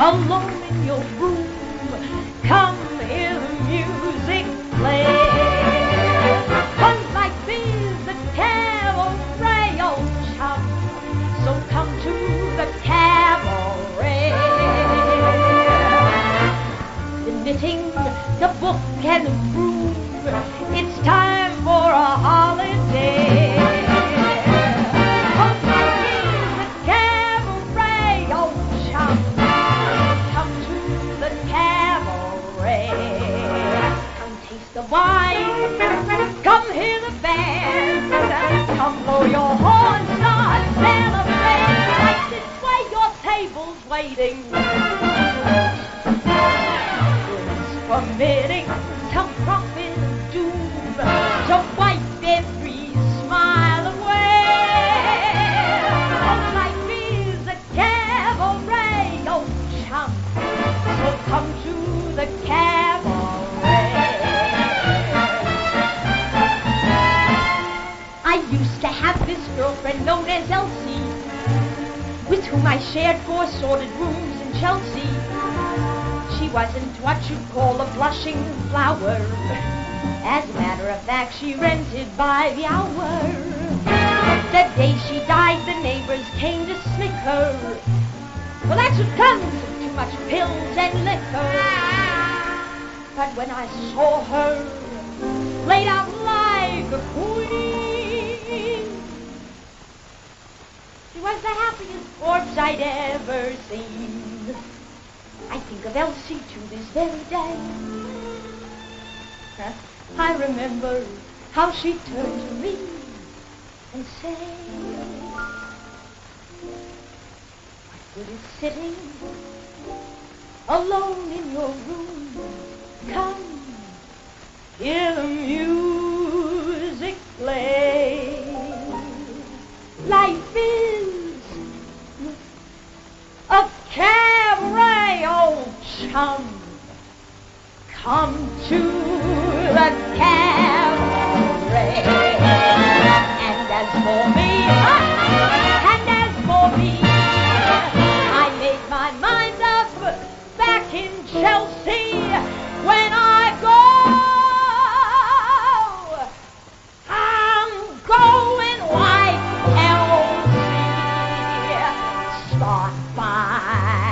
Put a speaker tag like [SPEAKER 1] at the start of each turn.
[SPEAKER 1] alone in your room. Come hear the music play. One life is a cabaret, old chum, so come to the cabaret. The knitting, the book, and the broom, it's time for a holiday. One life is a cabaret, old chum, come to the cabaret. Come taste the wine, come hear the band, come blow your horns, start celebrate. Right this way, your table's waiting. It's permitting some prophet of doom to wipe every smile away. Oh, life is a cabaret, oh chum, so come to the cabaret. I used to have this girlfriend known as Elsie, with whom I shared 4 sordid rooms in Chelsea. She wasn't what you'd call a blushing flower. As a matter of fact, she rented by the hour. The day she died, the neighbors came to slick her. Well, that's what comes of too much pills and liquor. But when I saw her laid out like a queen, she was the happiest corpse I'd ever seen. I think of Elsie to this very day. I remember how she turned to me and said, what good is sitting alone in your room? Come, hear the music play. Life is a cabaret, old chum. Come to the cabaret. And as for me, I made my mind up back in Chelsea. When I go, I'm going like Elsie. Start by